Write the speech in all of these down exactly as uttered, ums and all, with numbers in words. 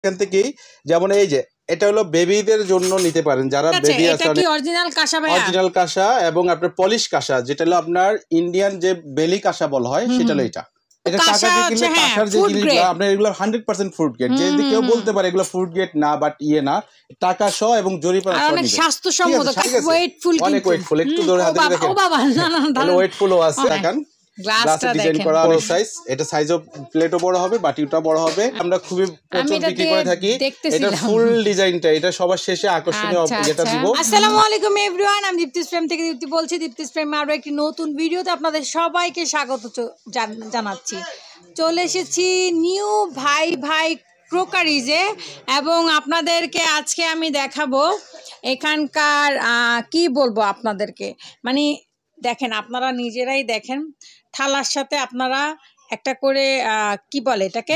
এখান থেকেই যেমন এই যে এটা হলো বেবিদের জন্য নিতে পারেন যারা বেবি আছে। এটা কি অরিজিনাল কাঁসা ভাইয়া? অরিজিনাল কাঁসা এবং আপনার পলিশ কাঁসা, যেটা হলো আপনার ইন্ডিয়ান যে বেলি কাঁসা বলা হয় সেটা হলো এটা। এটা টাকা দিয়ে কিনলে কাঁসার যে জিনিসগুলো আপনার এগুলো হান্ড্রেড পার্সেন্ট ফ্রুট গ্রেড। যে কেউ বলতে পারে এগুলো ফ্রুট গ্রেড না, বাট ইয়ে না, টাকা সহ এবং জরিপানা সহ অনেক স্বাস্থ্যসম্মত, ওয়েটফুল, অনেক ওয়েটফুল। একটু ধরে হাতে দেখেন, ও বাবা না না তাহলে ওয়েটফুলও আছে। এখন গ্লাসটা ডিজাইন করা অনেক সাইজ, এটা সাইজও প্লেটও বড় হবে, বাটিটা বড় হবে। আমরা খুবই প্রচুর বিক্রি করে থাকি। এটা ফুল ডিজাইনটা, এটা সবার শেষে আকর্ষণীয় যেটা দিব। আসসালামু আলাইকুম এভরিওয়ান, আমি দীপ্তিস প্রেম থেকে দীপ্তি বলছি। দীপ্তিস প্রেম আরো একটি নতুন ভিডিওতে আপনাদের সবাইকে স্বাগত জানাচ্ছি। চলে এসেছি নিউ ভাই ভাই ক্রোকারিজে এবং আপনাদেরকে আজকে আমি দেখাবো এখানকার কি বলবো আপনাদেরকে, মানে দেখেন আপনারা নিজেরাই দেখেন, থালার সাথে আপনারা একটা করে কি বলে এটাকে,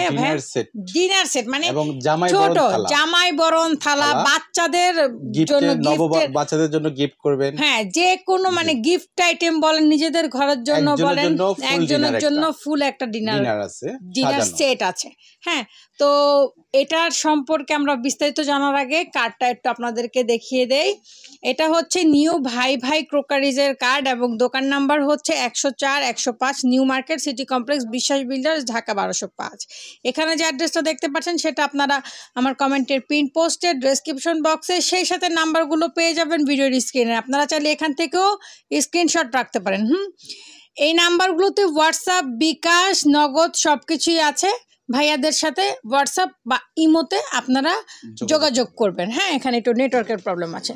ডিনার সেট, মানে ছোট জামাই বরণ থালা, বাচ্চাদের জন্য, বাচ্চাদের জন্য গিফট করবেন, হ্যাঁ যে কোনো মানে গিফট আইটেম বলেন, নিজেদের ঘরের জন্য বলেন, একজনের জন্য ফুল একটা ডিনার আছে, ডিনার সেট আছে। হ্যাঁ, তো এটার সম্পর্কে আমরা বিস্তারিত জানার আগে কার্ডটা একটু আপনাদেরকে দেখিয়ে দেই। এটা হচ্ছে নিউ ভাই ভাই ক্রোকারিজের কার্ড এবং দোকান নাম্বার হচ্ছে একশো চার একশো পাঁচ new market city complex, Biswas builders, Dhaka বারোশো পাঁচ। এখানে যে অ্যাড্রেসটা দেখতে পাচ্ছেন সেটা আপনারা আমার কমেন্টের পিন পোস্টে, ডেসক্রিপশন বক্সে, সেই সাথে নাম্বারগুলো পেয়ে যাবেন ভিডিওর স্ক্রিনে। আপনারা চাইলে এখান থেকেও স্ক্রিনশট রাখতে পারেন। হুম, এই নাম্বারগুলোতে হোয়াটসঅ্যাপ, বিকাশ, নগদ সব কিছুই আছে। ভাইয়াদের সাথে হোয়াটসঅ্যাপ বা ইমোতে আপনারা যোগাযোগ করবেন। হ্যাঁ, এখানে একটু নেটওয়ার্কের প্রবলেম আছে।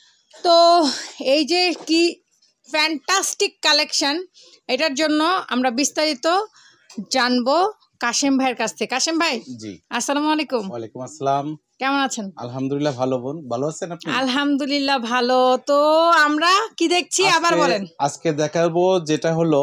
তো এই যে কি ফ্যান্টাস্টিক কালেকশন, এটার জন্য আমরা বিস্তারিত জানবো কাশেম ভাইয়ের কাছ থেকে। কাশেম ভাই, জি আসসালামু আলাইকুম। ওয়ালাইকুম আসসালাম, কেমন আছেন? আলহামদুলিল্লাহ ভালো। বোন ভালো আছেন আপনি? আলহামদুলিল্লাহ ভালো। তো আমরা কি দেখছি আবার বলেন। আজকে দেখাবো যেটা হলো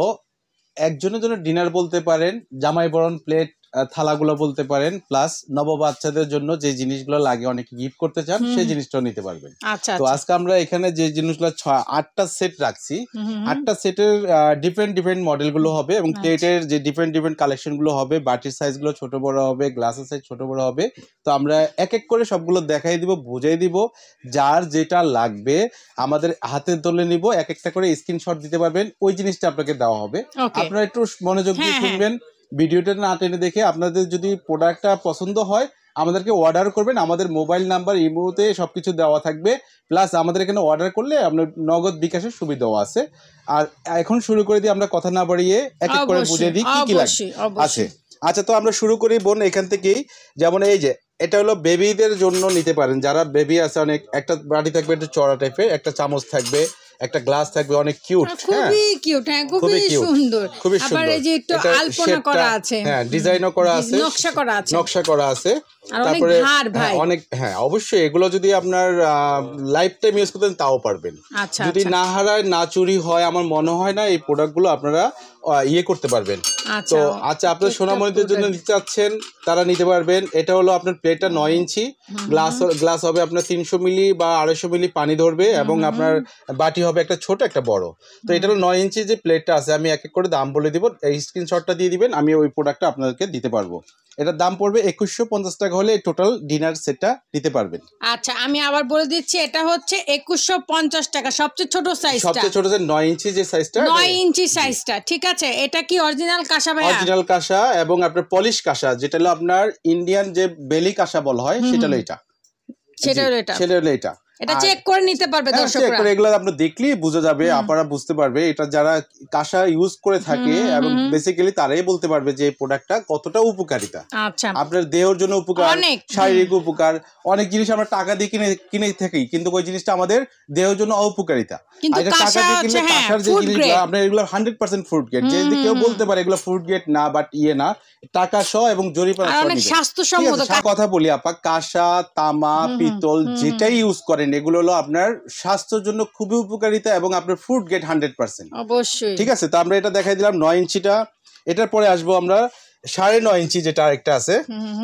একজনের জন্য ডিনার বলতে পারেন, জামাই বরণ প্লেট থালাগুলো বলতে পারেন, প্লাস নব বাচ্চাদের জন্য যে জিনিসগুলো লাগে, অনেকে গিফট করতে চান, সেই জিনিসটাও নিতে পারবেন। তো আজকে আমরা এখানে যে জিনিসগুলো আটটা সেট রাখছি, আটটা সেটের ডিফারেন্ট ডিফারেন্ট মডেল গুলো হবে এবং প্লেটের যে ডিফারেন্ট ডিফারেন্ট কালেকশন গুলো হবে, বাটির সাইজ গুলো ছোট বড় হবে, গ্লাসের সাইজ ছোট বড় হবে। তো আমরা এক এক করে সবগুলো দেখাই দিব, বুঝাই দিব, যার যেটা লাগবে আমাদের হাতে তুলে নিব, এক একটা করে স্ক্রিনশট দিতে পারবেন, ওই জিনিসটা আপনাকে দেওয়া হবে। আপনারা একটু মনোযোগ দিয়ে শুনবেন, ভিডিওটা না টেনে দেখে। আপনাদের যদি প্রোডাক্টটা পছন্দ হয় আমাদেরকে অর্ডার করবেন, আমাদের মোবাইল নাম্বার ইমোতে সবকিছু দেওয়া থাকবে, প্লাস আমাদের এখানে অর্ডার করলে আপনার নগদ বিকাশের সুবিধাও আছে। আর এখন শুরু করে দিই, আমরা কথা না বাড়িয়ে এক এক করে বুঝে দিই কি কি লাগবে আছে। আচ্ছা, তো আমরা শুরু করি বোন এখান থেকেই। যেমন এই যে এটা হলো বেবিদের জন্য নিতে পারেন, যারা বেবি আছে। অনেক একটা বাটি থাকবে একটু চড়া টাইপের, একটা চামচ থাকবে, একটা গ্লাস থাকবে, অনেক কিউট, খুবই কিউট, হ্যাঁ খুবই সুন্দর, খুবই সুন্দর। আবার এই যে একটু আলপনা করা আছে, হ্যাঁ ডিজাইনও করা আছে, নকশা করা আছে, নকশা করা আছে। তারপরে অনেক, হ্যাঁ অবশ্যই এগুলো যদি আপনার লাইফ টাইম ইউজ করতেন তাও পারবেন। যদি না হারায়, না চুরি হয়, আমার মনে হয় না এই প্রোডাক্টগুলো আপনারা ইয়ে করতে পারবেন। তো আচ্ছা, আপনার সোনামণিদের জন্য নিতে চাচ্ছেন তারা নিতে পারবেন। এটা হলো আপনার প্লেটটা নয় ইঞ্চি, গ্লাস গ্লাস হবে আপনার তিনশো মিলি বা আড়াইশো মিলি পানি ধরবে, এবং আপনার বাটি হবে একটা ছোট একটা বড়। তো এটা হলো নয় ইঞ্চি যে প্লেটটা আছে, আমি এক এক করে দাম বলে দিব, এই স্ক্রিনশটটা দিয়ে দিবেন, আমি ওই প্রোডাক্টটা আপনাদেরকে দিতে পারবো। এটার দাম পড়বে একুশশো পঞ্চাশ টাকা হলে টোটাল ডিনার সেটটা নিতে পারবেন। আচ্ছা, আমি আবার বলে দিচ্ছি, এটা হচ্ছে একুশশো পঞ্চাশ টাকা, সবচেয়ে ছোট সাইজটা, সবচেয়ে ছোট যে নয় ইঞ্চি যে সাইজটা, নয় ইঞ্চি সাইজটা। ঠিক আছে, এটা কি অরিজিনাল কাঁসা ভাই? অরিজিনাল কাঁসা এবং আপনার পলিশ কাঁসা, যেটা হলো আপনার ইন্ডিয়ান যে বেলি কাঁসা বলা হয় সেটা হলো এটা, সেটা হলো এটা, সেটা হলো এটা। এটা চেক করে নিতে পারবে দর্শকরা, এগুলো আপনি দেখলেই বোঝা যাবে, আপনারা বুঝতে পারবে এটা যারা কাঁসা ইউজ করে থাকে, এবং বেসিক্যালি তারাই বলতে পারবে যে এই প্রোডাক্টটা কতটা উপকারিতা। আচ্ছা, আপনার দেহের জন্য উপকার, শারীরিক উপকার, অনেক জিনিস আমরা টাকা দিয়ে কিনে কিনে থাকি, কিন্তু ওই জিনিসটা আমাদের দেহের জন্য অপকারিতা। আর টাকা দিয়ে কিনলে কাঁসার যে জিনিসগুলো আপনার এগুলো হান্ড্রেড পার্সেন্ট ফ্রুট গ্রেড। যে কেউ বলতে পারে এগুলো ফ্রুট গ্রেড না, বাট ইয়ে না, টাকা সহ এবং জরিপানা সহ অনেক স্বাস্থ্যসম্মত। কথা বলি আপা, কাঁসা, তামা, পিতল যেটাই ইউজ করেন এগুলো হলো আপনার স্বাস্থ্যের জন্য খুবই উপকারিতা এবং আপনার ফুড গেট হান্ড্রেড পার্সেন্ট অবশ্যই। ঠিক আছে, তো আমরা এটা দেখাই দিলাম নয় ইঞ্চিটা। এটার পরে আসবো আমরা সাড়ে নয় ইঞ্চি যেটা আরেকটা আছে,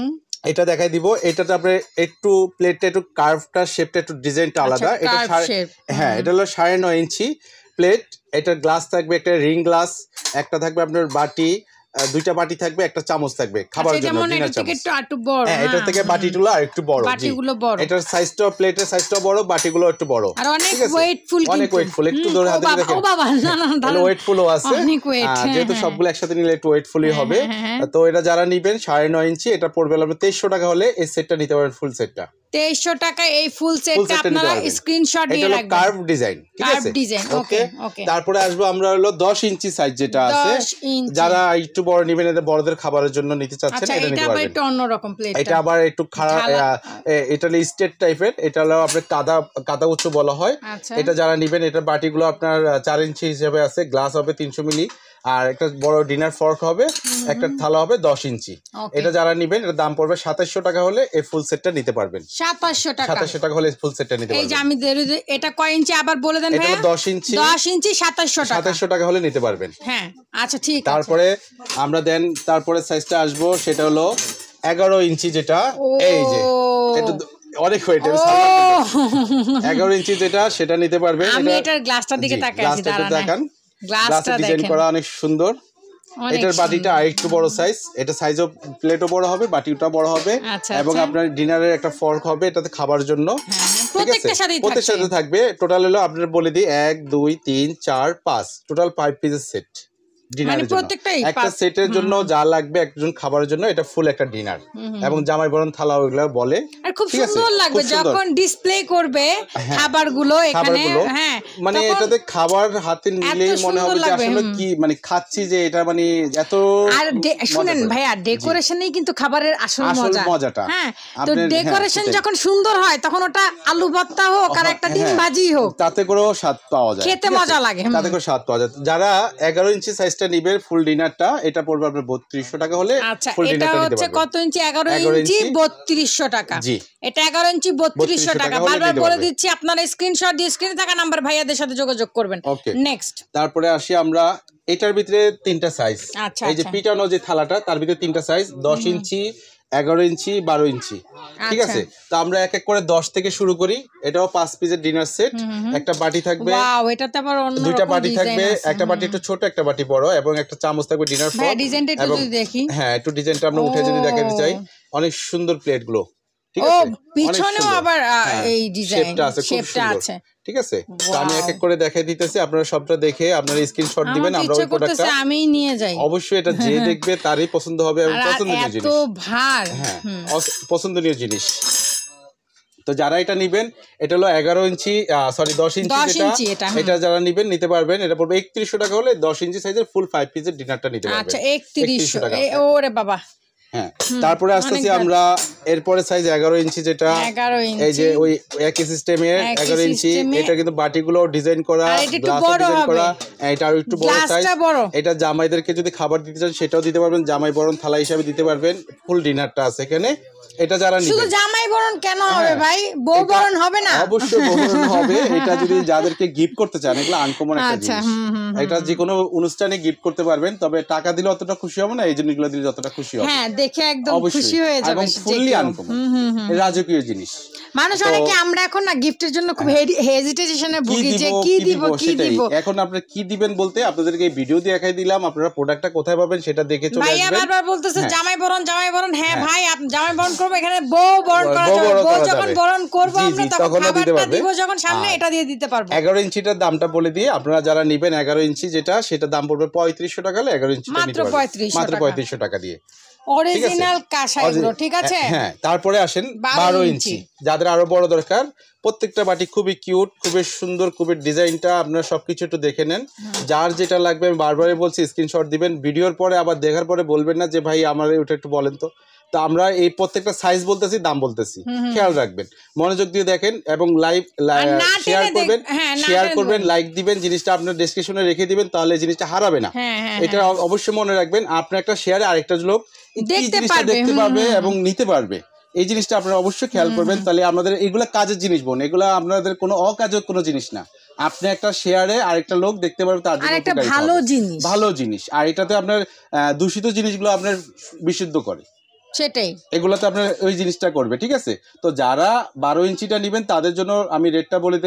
এটা দেখাই দিব। এটাতে আপনি একটু প্লেটটা একটু কার্ভটা শেপটা একটু ডিজাইনটা আলাদা। এটা হ্যাঁ এটা হলো সাড়ে নয় ইঞ্চি প্লেট। এটা গ্লাস থাকবে একটা রিং গ্লাস, একটা থাকবে আপনার বাটি, দুইটা বাটি থাকবে, একটা চামচ থাকবে খাবারের জন্য, ডিনার চামচ। হ্যাঁ, এটা থেকে বাটিগুলো আর একটু বড়, বাটিগুলো বড়, এটার সাইজটা, প্লেটের সাইজটা বড়, বাটিগুলো একটু বড়, আর অনেক ওয়েটফুল, অনেক ওয়েটফুল। একটু ধরে হাতে দেখেন, ও বাবা, না না তাহলে ওয়েটফুলও আছে, যেহেতু সবগুলো একসাথে নিলে একটু ওয়েটফুলই হবে। তো এটা যারা নিবেন সাড়ে নয় ইঞ্চি, এটা পড়বে আপনার তেইশশো টাকা হলে এই সেটটা নিতে পারবেন, ফুল সেটটা তেইশশো টাকা। এই ফুল সেটটা আপনারা স্ক্রিনশট দিয়ে রাখবেন। এটা কার্ভ ডিজাইন, ঠিক আছে, ওকে। তারপরে আসবো আমরা হলো দশ ইঞ্চি সাইজ যেটা আছে, যারা একটু বড় নেবেন, এটা বড়দের খাবারের জন্য নিতে চাচ্ছেন, এটা নিতে পারবেন। এটা অন্যরকম প্লেট, এটা আবার একটু খারাপ, এটা হলো স্টেট টাইপের, এটা হলো আপনার কাদা কাদা উঁচু বলা হয়। এটা যারা নেবেন, এটা বাটিগুলো আপনার চার ইঞ্চি হিসেবে আছে, গ্লাস হবে তিনশো মিলি, আর একটা বড় ডিনার ফর্ক হবে, একটা থালা হবে দশ ইঞ্চি। এটা যারা নেবেন, এর দাম পড়বে সাতাশশো টাকা হলে এই ফুল সেটটা নিতে পারবেন। সাতাশশো টাকা, সাতাশশো টাকা হলে ফুল সেটটা নিতে পারবেন। এই যে আমি এটা কয় ইঞ্চি আবার বলে দেন ভাই? এটা দশ ইঞ্চি, দশ ইঞ্চি সাতাশশো টাকা, সাতাশশো টাকা হলে নিতে পারবেন। হ্যাঁ, আচ্ছা ঠিক আছে। তারপরে আমরা দেন তারপরে সাইজটা আসবো, সেটা হলো এগারো ইঞ্চি, যেটা এই যে এটা অনেক ওয়েট, এগারো ইঞ্চি যেটা, সেটা নিতে পারবেন। আমি এটার গ্লাসটার দিকে তাকাই আছি, দাঁড়ান, গ্লাসটা ডিজাইন করা অনেক সুন্দর। এটার বাটিটা আরেকটু বড় সাইজ, এটা সাইজও প্লেটও বড় হবে, বাটিটা বড় হবে, এবং আপনার ডিনারের একটা ফর্ক হবে, এটাতে খাবার জন্য প্রত্যেকটার সাথে থাকবে। টোটাল হলো আপনার বলে দিই এক দুই তিন চার পাঁচ, টোটাল ফাইভ পিসের সেট ডিনারের জন্য। একটা সেটের জন্য যা লাগবে একজন খাবারের জন্য, এটা ফুল একটা ডিনার, এবং জামাই বরণ থালা ওগুলো বলে, আর খুব সুন্দর লাগবে যখন ডিসপ্লে করবে খাবারগুলো এখানে। হ্যাঁ, মানে এটাতে খাবার হাতে নিলেই মনে হবে যে আসলে কি মানে খাচ্ছি, যে এটা মানে এত। আর শুনেন ভাইয়া, ডেকোরেশনেই কিন্তু খাবারের আসল মজা, মজাটা। হ্যাঁ, তো ডেকোরেশন যখন সুন্দর হয়, তখন ওটা আলু ভর্তা হোক আর একটা ডিম ভাজি হোক, তাতে করেও স্বাদ পাওয়া যায়, খেতে মজা লাগে, তাতে করে স্বাদ পাওয়া যায়। যারা এগারো ইঞ্চি সাইজ নিবে ফুল ডিনারটা, এটা পড়বে আপনার বত্রিশশো টাকা হলে ফুল ডিনারটা নিতে পারবেন। কত ইঞ্চি? এগারো ইঞ্চি বত্রিশশো টাকা। জি, এটা এগারো ইঞ্চি বত্রিশশো টাকা। বারবার বলে দিচ্ছি, আপনারা স্ক্রিনশট দিয়ে স্ক্রিনে থাকা নাম্বার ভাইয়াদের সাথে যোগাযোগ করবেন। নেক্সট, তারপরে আসি আমরা, এটার ভিতরে তিনটা সাইজ, এই যে পিটানো যে থালাটা, তার ভিতরে তিনটা সাইজ, দশ ইঞ্চি, এগারো ইঞ্চি, বারো ইঞ্চি, ঠিক আছে। তো আমরা এক এক করে দশ থেকে শুরু করি। এটাও পাঁচ পিসের ডিনার সেট, একটা বাটি থাকবে, দুইটা বাটি থাকবে, একটা বাটি একটু ছোট, একটা বাটি বড়, এবং একটা চামচ থাকবে ডিনার ফর্ক। হ্যাঁ, একটু ডিজাইনটা আমরা উঠে যদি দেখাতে চাই, অনেক সুন্দর প্লেট গুলো, ঠিক আছে, পিছনেও আবার এই ডিজাইনটা আছে, খুব সুন্দর, ঠিক আছে। তো আমি এক এক করে দেখাই দিতেছি, আপনারা সবটা দেখে আপনারা স্ক্রিনশট দিবেন। আমরা ওই প্রোডাক্টটা আমি নিয়ে যাই, অবশ্যই এটা যে দেখবে তারই পছন্দ হবে, এবং পছন্দনীয় জিনিস, এত ভার, হ্যাঁ, পছন্দনীয় জিনিস। তো যারা এটা নিবেন, এটা হলো এগারো ইঞ্চি, সরি দশ ইঞ্চি, যেটা এটা যারা নিবেন নিতে পারবেন। এটা পড়বে একত্রিশশো টাকা হলে দশ ইঞ্চি সাইজের ফুল ফাইভ পিসের ডিনারটা নিতে পারবেন। আচ্ছা, একত্রিশশো টাকা। ওরে বাবা, হ্যাঁ। তারপরে আসতেছি আমরা এরপরে সাইজ এগারো ইঞ্চি, যেটা এই যে ওই একই সিস্টেমের এগারো ইঞ্চি, এটা কিন্তু বাটিগুলো ডিজাইন করা, গ্লাস ডিজাইন করা, এটা আর একটু বড় সাইজ। এটা জামাইদেরকে যদি খাবার দিতে চান সেটাও দিতে পারবেন, জামাই বরণ থালা হিসেবে দিতে পারবেন। ফুল ডিনারটা আছে এখানে। এটা যারা নিবেন, শুধু জামাই বরণ কেন হবে ভাই, বউ বরণ হবে না? অবশ্যই বউ বরণ হবে। এটা যদি যাদেরকে গিফট করতে চান, এগুলো আনকমন একটা জিনিস, এটা যে কোনো অনুষ্ঠানে গিফট করতে পারবেন। তবে টাকা দিলে অতটা খুশি হবে না, এই জিনিসগুলো দিলে যতটা খুশি হবে, হ্যাঁ, দেখে একদম খুশি হয়ে যাবে। ফুললি আনকমন, রাজকীয় জিনিস। মানুষ অনেকে আমরা এখন না গিফটের জন্য খুব হেজিটেশনে ভুগি, যে কি দিব কি দিব। এখন আপনি কি দিবেন বলতে আপনাদেরকে এই ভিডিও দিয়ে দেখাই দিলাম, আপনারা প্রোডাক্টটা কোথায় পাবেন সেটা দেখে চলে আসবেন। ভাইয়া বারবার বলতেছে জামাই বরণ জামাই বরণ, হ্যাঁ ভাই, আপনি জামাই বরণ করব, এখানে বউ বরণ করা যাবে, বউ যখন বরণ করব আমরা তখন খাবারটা দিব, যখন সামনে এটা দিয়ে দিতে পারবো। এগারো ইঞ্চিটার দামটা বলে দিয়ে আপনারা যারা নেবেন, এগারো ইঞ্চি যেটা, সেটা দাম পড়বে পঁয়ত্রিশশো টাকা হলে এগারো ইঞ্চিটা নিতে পারবেন মাত্র পঁয়ত্রিশশো টাকা দিয়ে। অরিজিনাল কাশা এগুলো, ঠিক আছে। হ্যাঁ, তারপরে আসেন বারো ইঞ্চি, যাদের আরো বড় দরকার। প্রত্যেকটা বাটি খুবই কিউট, খুবই সুন্দর, খুবই ডিজাইনটা আপনারা সবকিছু একটু দেখে নেন। যার যেটা লাগবে আমি বারবারই বলছি, স্ক্রিনশট দিবেন। ভিডিওর পরে আবার দেখার পরে বলবেন না যে ভাই আমার ওটা একটু বলেন তো। তো আমরা এই প্রত্যেকটা সাইজ বলতেছি, দাম বলতেছি, খেয়াল রাখবেন, মনোযোগ দিয়ে দেখেন, এবং লাইভ শেয়ার করবেন, শেয়ার করবেন, লাইক দিবেন, জিনিসটা আপনার ডেসক্রিপশনে রেখে দিবেন, তাহলে জিনিসটা হারাবে না। এটা অবশ্যই মনে রাখবেন, আপনার একটা শেয়ারে আরেকটা লোক জিনিসটা দেখতে পারবে এবং নিতে পারবে। এই জিনিসটা আপনারা অবশ্যই খেয়াল করবেন। তাহলে আমাদের এগুলা কাজের জিনিস বোন, এগুলা আপনাদের কোনো অকাজের কোনো জিনিস না। আপনি একটা শেয়ারে আরেকটা লোক দেখতে পারবে, তার জন্য একটা ভালো জিনিস, ভালো জিনিস। আর এটাতে আপনার দূষিত জিনিসগুলো আপনার বিশুদ্ধ করে, সেটাই এগুলাতে আপনার ওই জিনিসটা করবে, ঠিক আছে। তো যারা বারো ইঞ্চিটা নেবেন তাদের জন্য আমি রেটটা বলে দিই,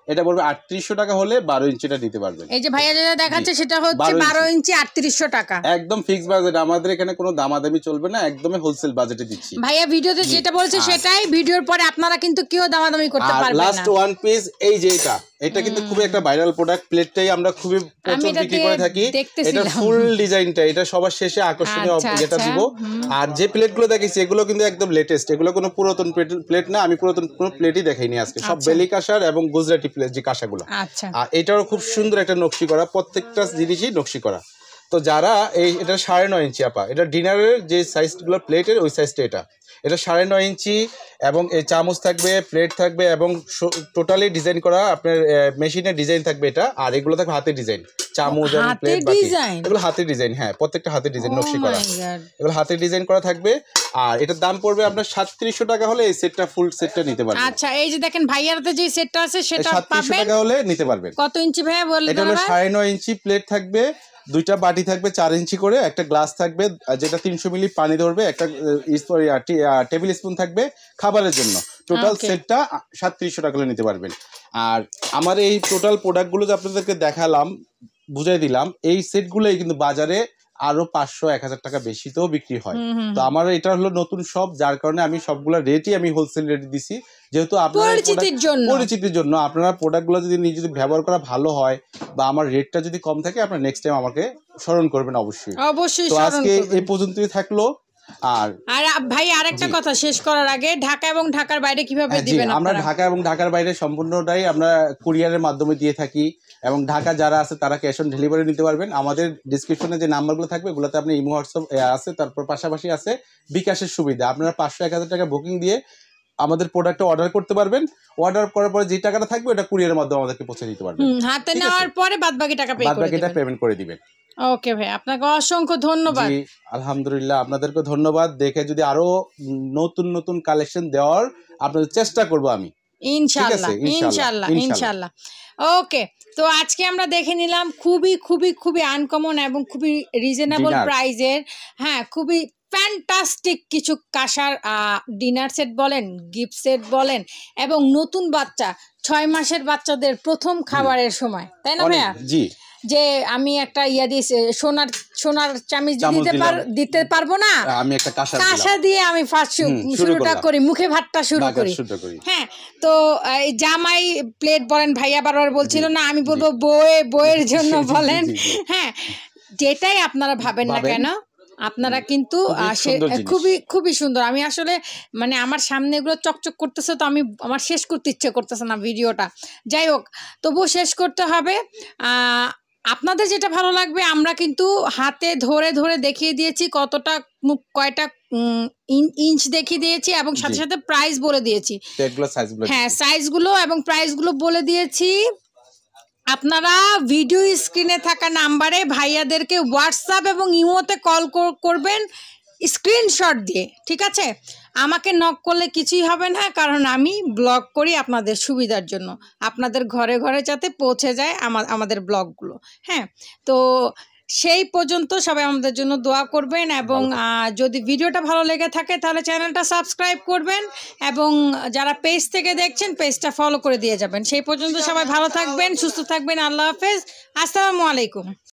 এটা পড়বে আটত্রিশশো টাকা হলে বারো ইঞ্চিটা নিতে পারবেন। এই যে ভাইয়া যেটা দেখাচ্ছে সেটা হচ্ছে বারো ইঞ্চি আটত্রিশশো টাকা, একদম ফিক্সড বাজেট। আমাদের এখানে কোনো দামাদামি চলবে না, একদমই হোলসেল বাজেটে দিচ্ছি। ভাইয়া ভিডিওতে যেটা বলছে সেটাই, ভিডিওর পরে আপনারা কিন্তু কেউ দামাদামি করতে পারবেন না। লাস্ট ওয়ান পিস এই যে এটা এটা কিন্তু খুবই একটা ভাইরাল প্রোডাক্ট, প্লেটটাই আমরা খুবই প্রচুর বিক্রি করে থাকি। এটা ফুল ডিজাইনটা, এটা সবার শেষে আকর্ষণীয় যেটা দিব। আর যে প্লেটগুলো দেখেছি এগুলো কিন্তু একদম লেটেস্ট, এগুলো কোনো পুরাতন প্লেট না, আমি পুরাতন কোনো প্লেটই দেখাইনি আজকে, সব বেলি কাঁসার এবং গুজরাটি প্লেট যে কাঁসাগুলো। আর এটাও খুব সুন্দর একটা নকশি করা, প্রত্যেকটা জিনিসই নকশি করা। তো যারা এই এটা সাড়ে নয় ইঞ্চি আপা, এটা ডিনারের যে সাইজগুলো প্লেটের ওই সাইজটা, এটা এটা সাড়ে নয় ইঞ্চি এবং এই চামচ থাকবে, প্লেট থাকবে এবং টোটালি ডিজাইন করা আপনার মেশিনের ডিজাইন থাকবে এটা। আর এগুলো থাকবে হাতের ডিজাইন, চামচ এবং প্লেট বাটি এগুলো হাতের ডিজাইন। হ্যাঁ, প্রত্যেকটা হাতের ডিজাইন নকশি করা, এগুলো হাতের ডিজাইন করা থাকবে। আর এটার দাম পড়বে আপনার সাতত্রিশশো টাকা হলে এই সেটটা ফুল সেটটা নিতে পারবেন। আচ্ছা, এই যে দেখেন ভাইয়ারতে যে সেটটা আছে সেটা সাতত্রিশশো টাকা হলে নিতে পারবেন। কত ইঞ্চি ভাইয়া বললেন? এটা হলো সাড়ে নয় ইঞ্চি প্লেট থাকবে, দুইটা বাটি থাকবে চার ইঞ্চি করে, একটা গ্লাস থাকবে যেটা তিনশো মিলি পানি ধরবে, একটা টেবিল স্পুন থাকবে খাবারের জন্য। টোটাল সেটটা সাতত্রিশশো টাকা নিতে পারবেন। আর আমার এই টোটাল প্রোডাক্টগুলো যে আপনাদেরকে দেখালাম, বুঝাই দিলাম, এই সেটগুলোই কিন্তু বাজারে আরো পাঁচশো এক হাজার টাকা বেশিতেও বিক্রি হয়। তো আমার এটা হলো নতুন শপ, যার কারণে আমি সবগুলো রেটই আমি হোলসেল রেট দিছি, যেহেতু আপনার পরিচিতির জন্য। আপনারা প্রোডাক্টগুলো যদি নিজে যদি ব্যবহার করা ভালো হয় বা আমার রেটটা যদি কম থাকে, আপনারা নেক্সট টাইম আমাকে স্মরণ করবেন অবশ্যই। অবশ্যই। তো আজকে এই পর্যন্তই থাকলো। আর আর ভাই আরেকটা কথা শেষ করার আগে, ঢাকা এবং ঢাকার বাইরে কিভাবে দিবেন? আমরা ঢাকা এবং ঢাকার বাইরে সম্পূর্ণটাই আমরা কুরিয়ারের মাধ্যমে দিয়ে থাকি, এবং ঢাকা যারা আছে তারা ক্যাশ অন ডেলিভারি নিতে পারবেন। আমাদের ডিসক্রিপশনে যে নাম্বারগুলো থাকবে ওগুলোতে আপনি ইমো হোয়াটসঅ্যাপ আছে, তারপর পাশাপাশি আছে বিকাশের সুবিধা। আপনারা পাঁচশো এক হাজার টাকা বুকিং দিয়ে আমাদের প্রোডাক্টটা অর্ডার করতে পারবেন। অর্ডার করার পরে যে টাকাটা থাকবে ওটা কুরিয়ারের মাধ্যমে আমাদেরকে পৌঁছে দিতে পারবেন। হাতে নেওয়ার পরে বাদবাকি টাকা পে করে দিবেন। বাদবাকিটা পেমেন্ট করে দিবেন। ওকে ভাই, আপনাকে অসংখ্য ধন্যবাদ। জি আলহামদুলিল্লাহ, আপনাদেরকে ধন্যবাদ। দেখে যদি আরো নতুন নতুন কালেকশন দেওয়ার আপনাদের চেষ্টা করব আমি, ইনশাআল্লাহ ইনশাআল্লাহ ইনশাআল্লাহ। ওকে, তো আজকে আমরা দেখে নিলাম খুবই খুবই খুবই আনকমন এবং খুবই রিজনেবল প্রাইজের, হ্যাঁ খুবই ফ্যান্টাস্টিক কিছু কাঁসার ডিনার সেট বলেন, গিফট সেট বলেন, এবং নতুন বাচ্চা ছয় মাসের বাচ্চাদের প্রথম খাবারের সময়, তাই না ভাইয়া? জি। যে আমি একটা ইয়া দিয়েছি, সোনার সোনার চামিচ দিতে পার দিতে পারবো না, আমি একটা কাঁসা দিয়ে আমি ফার্স্ট শুরুটা করি, মুখে ভাতটা শুরু করি। হ্যাঁ, তো জামাই প্লেট বলেন, ভাইয়া বারবার বলছিল না, আমি বলবো বয়ে বইয়ের জন্য বলেন। হ্যাঁ, যেটাই আপনারা ভাবেন না কেন, আপনারা কিন্তু খুবই খুবই সুন্দর। আমি আসলে মানে আমার সামনে এগুলো চকচক করতেছে, তো আমি আমার শেষ করতে ইচ্ছে করতেছে না ভিডিওটা। যাই হোক, তবুও শেষ করতে হবে। আপনাদের যেটা ভালো লাগবে আমরা কিন্তু হাতে ধরে ধরে দেখিয়ে দিয়েছি, কতটা কয়টা ইঞ্চ দেখিয়ে দিয়েছি, এবং সাথে সাথে প্রাইস বলে দিয়েছি। হ্যাঁ, সাইজগুলো এবং প্রাইসগুলো বলে দিয়েছি। আপনারা ভিডিও স্ক্রিনে থাকা নাম্বারে ভাইয়াদেরকে হোয়াটসঅ্যাপ এবং ইমোতে কল করবেন স্ক্রিনশট দিয়ে, ঠিক আছে? আমাকে নক করলে কিছুই হবে না, কারণ আমি ব্লগ করি আপনাদের সুবিধার জন্য, আপনাদের ঘরে ঘরে যাতে পৌঁছে যায় আমাদের ব্লগগুলো। হ্যাঁ, তো সেই পর্যন্ত সবাই আমাদের জন্য দোয়া করবেন, এবং যদি ভিডিওটা ভালো লেগে থাকে তাহলে চ্যানেলটা সাবস্ক্রাইব করবেন, এবং যারা পেজ থেকে দেখছেন পেজটা ফলো করে দিয়ে যাবেন। সেই পর্যন্ত সবাই ভালো থাকবেন, সুস্থ থাকবেন। আল্লাহ হাফেজ, আসসালামু আলাইকুম।